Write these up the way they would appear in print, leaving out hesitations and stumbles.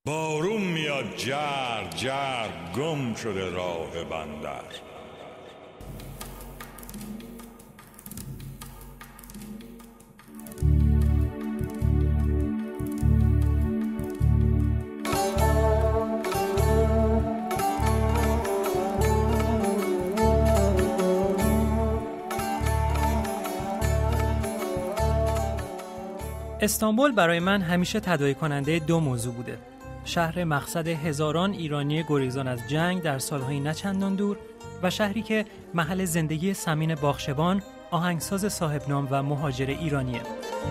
بارون میاد جر جر، گم شده راه بندر. استانبول برای من همیشه تداعی کننده دو موضوع بوده: شهر مقصد هزاران ایرانی گریزان از جنگ در سالهای نچندان دور و شهری که محل زندگی سمین باخشبان، آهنگساز صاحب نام و مهاجر ایرانیه.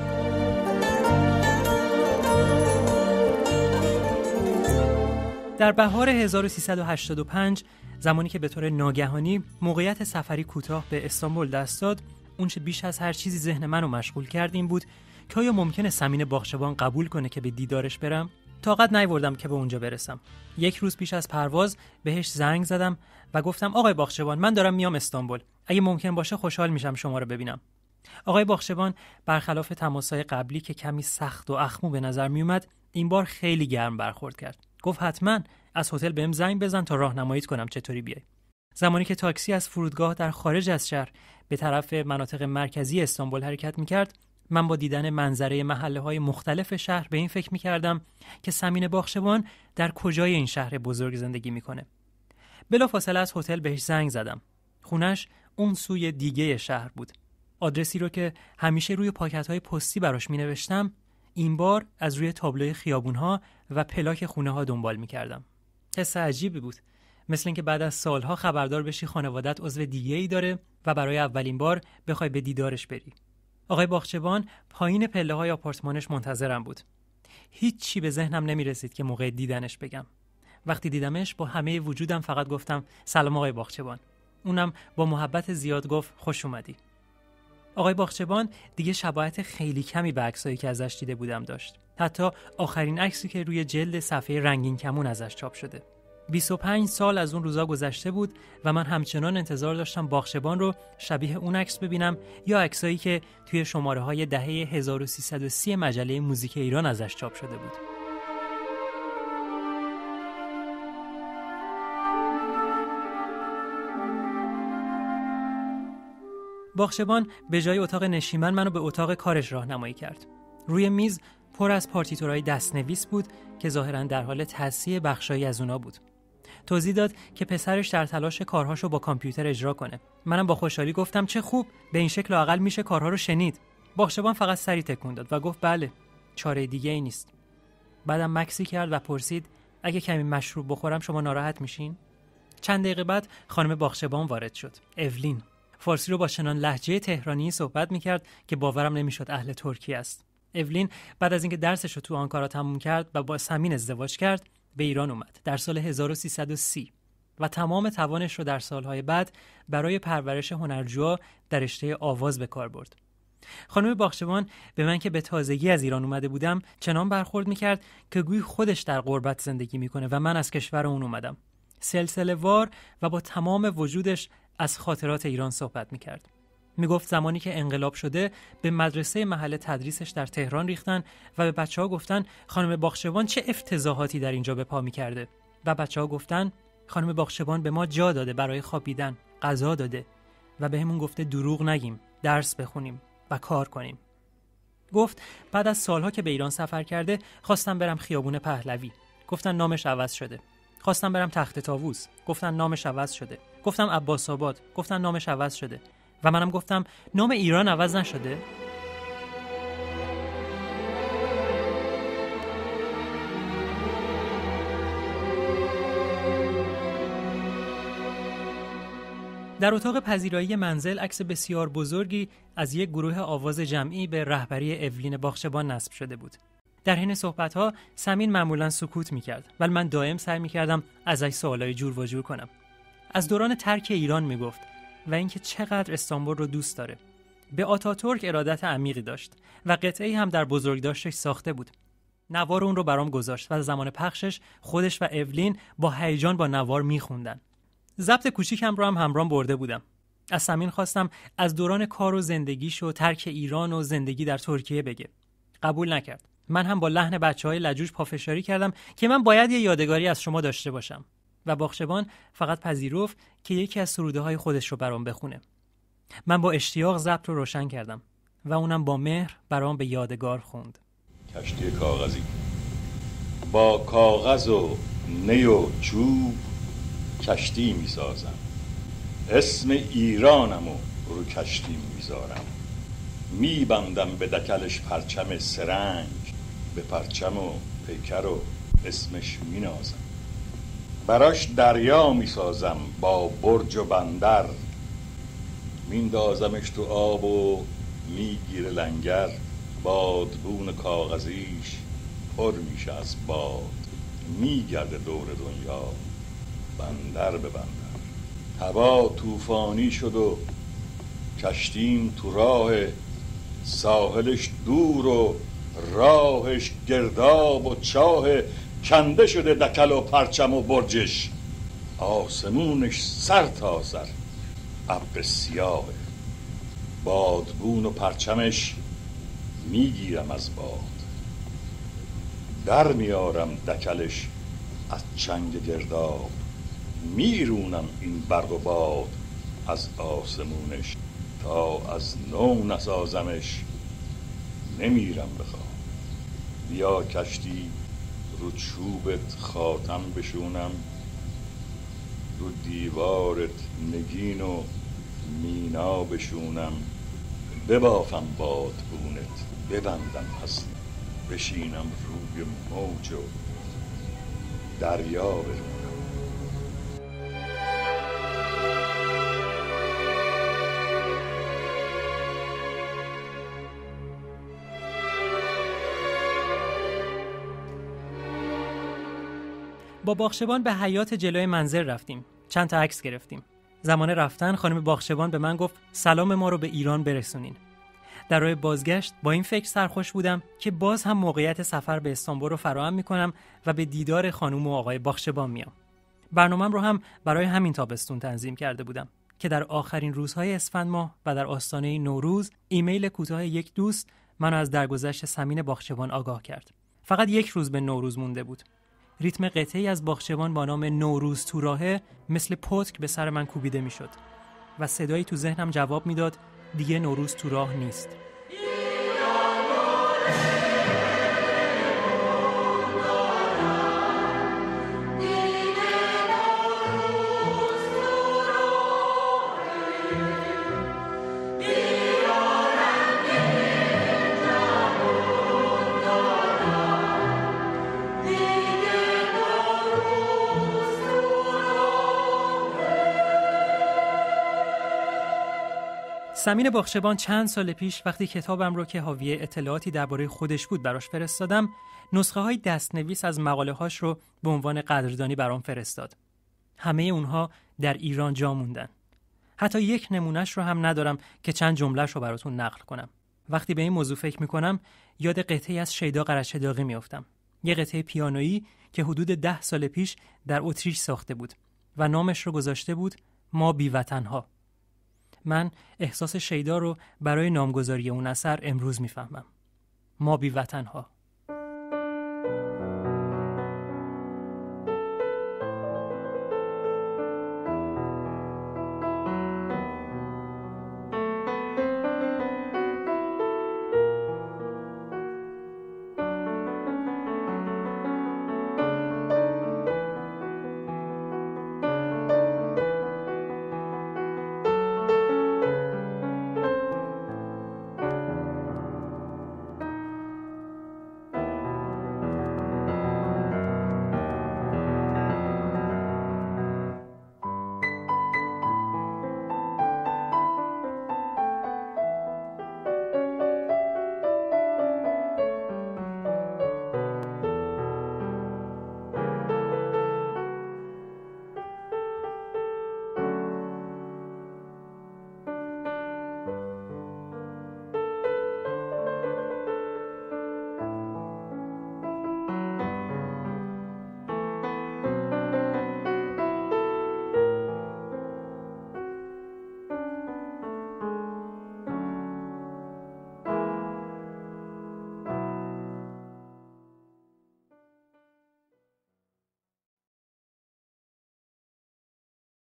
در بهار 1385 زمانی که به طور ناگهانی موقعیت سفری کوتاه به استانبول دست داد، اونچه بیش از هر چیزی ذهن منو مشغول کرد این بود که آیا ممکنه سمین باخشبان قبول کنه که به دیدارش برم؟ طاقت نیاوردم که به اونجا برسم. یک روز پیش از پرواز بهش زنگ زدم و گفتم آقای باخشبان، من دارم میام استانبول. اگه ممکن باشه خوشحال میشم شما رو ببینم. آقای باخشبان برخلاف تماس‌های قبلی که کمی سخت و اخمو به نظر میومد، این بار خیلی گرم برخورد کرد. گفت حتما از هتل بهم زنگ بزن تا راهنماییت کنم چطوری بیای. زمانی که تاکسی از فرودگاه در خارج از شهر به طرف مناطق مرکزی استانبول حرکت میکرد، من با دیدن منظره محله‌های مختلف شهر به این فکر می‌کردم که سمین باخشبان در کجای این شهر بزرگ زندگی می‌کنه. بلافاصله از هتل بهش زنگ زدم. خونش اون سوی دیگه شهر بود. آدرسی رو که همیشه روی پاکت‌های پستی براش می‌نوشتم، این بار از روی تابلوی خیابون‌ها و پلاک خونه‌ها دنبال می‌کردم. حس عجیبی بود. مثل اینکه بعد از سال‌ها خبردار بشی خانواده‌ات عضو دیگه‌ای داره و برای اولین بار بخوای به دیدارش بری. آقای باخشبان پایین پله‌های آپارتمانش منتظرم بود. هیچ چی به ذهنم نمی‌رسید که موقع دیدنش بگم. وقتی دیدمش با همه وجودم فقط گفتم سلام آقای باخشبان. اونم با محبت زیاد گفت خوش اومدی. آقای باخشبان دیگه شباهت خیلی کمی به عکسایی که ازش دیده بودم داشت. حتی آخرین عکسی که روی جلد صفحه رنگین کمون ازش چاپ شده. 25 سال از اون روزا گذشته بود و من همچنان انتظار داشتم باخشبان رو شبیه اون عکس ببینم یا عکسایی که توی شماره‌های دهه 1330 مجله موزیک ایران ازش چاپ شده بود. باخشبان به جای اتاق نشیمن منو به اتاق کارش راهنمایی کرد. روی میز پر از پارتیتورهای دستنویس بود که ظاهراً در حال تصحیح بخشایی از اونا بود. توضیح داد که پسرش در تلاش کارهاشو با کامپیوتر اجرا کنه. منم با خوشحالی گفتم چه خوب، به این شکل لااقل میشه کارها رو شنید. باخشبان فقط سری تکون داد و گفت بله، چاره دیگه ای نیست. بعدم مکسی کرد و پرسید اگه کمی مشروب بخورم شما ناراحت میشین؟ چند دقیقه بعد خانم باخشبان وارد شد. اولین فارسی رو با چنان لهجه تهرانی صحبت میکرد که باورم نمیشد اهل ترکیه است. اولین بعد از اینکه درسش رو تو آنکارا تموم کرد و با سمین ازدواج کرد، به ایران اومد در سال 1330 و تمام توانش رو در سالهای بعد برای پرورش هنرجوها در رشته آواز به کار برد. خانم باخشبان به من که به تازگی از ایران اومده بودم چنان برخورد میکرد که گویی خودش در غربت زندگی میکنه و من از کشور اون اومدم. سلسله وار و با تمام وجودش از خاطرات ایران صحبت میکرد. میگفت زمانی که انقلاب شده به مدرسه محل تدریسش در تهران ریختن و به بچه‌ها گفتن خانم باخشبان چه افتضاحاتی در اینجا به پا می‌کرده و بچه‌ها گفتن خانم باخشبان به ما جا داده برای خوابیدن، غذا داده و بهمون گفته دروغ نگیم، درس بخونیم و کار کنیم. گفت بعد از سالها که به ایران سفر کرده خواستم برم خیابون پهلوی، گفتن نامش عوض شده. خواستم برم تخت طاووس، گفتن نامش عوض شده. گفتم عباس آباد، گفتن نامش عوض شده. و منم گفتم نام ایران عوض نشده؟ در اتاق پذیرایی منزل عکس بسیار بزرگی از یک گروه آواز جمعی به رهبری اولین باخشبان نصب شده بود. در حین صحبت‌ها سمین معمولاً سکوت می‌کرد، ولی من دائم سعی می‌کردم ازش سوالای جور و جور کنم. از دوران ترک ایران می‌گفت و اینکه چقدر استانبول رو دوست داره. به آتاتورک ارادت عمیقی داشت و قطعه‌ای هم در بزرگداشتش ساخته بود. نوار اون رو برام گذاشت و زمان پخشش خودش و اولین با هیجان با نوار می‌خوندن. ضبط کوچیکم رو هم همراه برده بودم. از سمین خواستم از دوران کار و زندگیش و ترک ایران و زندگی در ترکیه بگه. قبول نکرد. من هم با لحن بچه‌های لجوج پافشاری کردم که من باید یه یادگاری از شما داشته باشم و باغچبان فقط پذیرفت که یکی از سروده‌های خودش رو برام بخونه. من با اشتیاق ضبط رو روشن کردم و اونم با مهر برام به یادگار خوند. کشتی کاغذی با کاغذ و نی و چوب کشتی می‌سازم، اسم ایرانم رو کشتی می‌ذارم، می‌بندم به دکلش پرچم سرنگ، به پرچم و پیکر و اسمش می‌نازم، براش دریا می‌سازم با برج و بندر، میندازمش تو آب و میگیره لنگر، بادبون کاغذیش پر میشه از باد، میگرده دور دنیا بندر به بندر. هوا طوفانی شد و کشتیم تو راه، ساحلش دور و راهش گرداب و چاه، کنده شده دکل و پرچم و برجش، آسمونش سر تا سر ابر سیاهه، بادبون و پرچمش میگیرم از باد، در میارم دکلش از چنگ گرداب، میرونم این برق و باد از آسمونش، تا از نو نسازمش نمیرم بخواب. بیا کشتی رو چوبت خاتم بشونم، رو دیوارت نگین و مینا بشونم، ببافم بادبونت ببندم حسن، بشینم روی موج و دریا برونم. با باغچبان به حیاط جلوی منزل رفتیم. چند تا عکس گرفتیم. زمان رفتن خانم باغچبان به من گفت سلام ما رو به ایران برسونین. در راه بازگشت با این فکر سرخوش بودم که باز هم موقعیت سفر به استانبول رو فراهم میکنم و به دیدار خانم و آقای باغچبان میام. برنامه‌ام رو هم برای همین تابستون تنظیم کرده بودم که در آخرین روزهای اسفند ماه و در آستانه نوروز ایمیل کوتاه یک دوست منو از درگذشت سمین باغچبان آگاه کرد. فقط یک روز به نوروز مونده بود. ریتم قطعی از باغچبان با نام نوروز تو راهه مثل پتک به سر من کوبیده میشد و صدایی تو ذهنم جواب میداد دیگه نوروز تو راه نیست. سمین باغچبان چند سال پیش وقتی کتابم رو که حاوی اطلاعاتی درباره خودش بود براش فرستادم، نسخه‌های دستنویس از مقاله‌هاش رو به عنوان قدردانی برام فرستاد. همه اونها در ایران جا موندن. حتی یک نمونهش رو هم ندارم که چند جمله‌ش رو براتون نقل کنم. وقتی به این موضوع فکر می‌کنم یاد قطعه‌ای از شیدا قرچداغی میافتم. یه قطعه پیانویی که حدود 10 سال پیش در اتریش ساخته بود و نامش رو گذاشته بود ما بی‌وطن‌ها. من احساس شیدا رو برای نامگذاری اون اثر امروز میفهمم. ما بی‌وطن‌ها.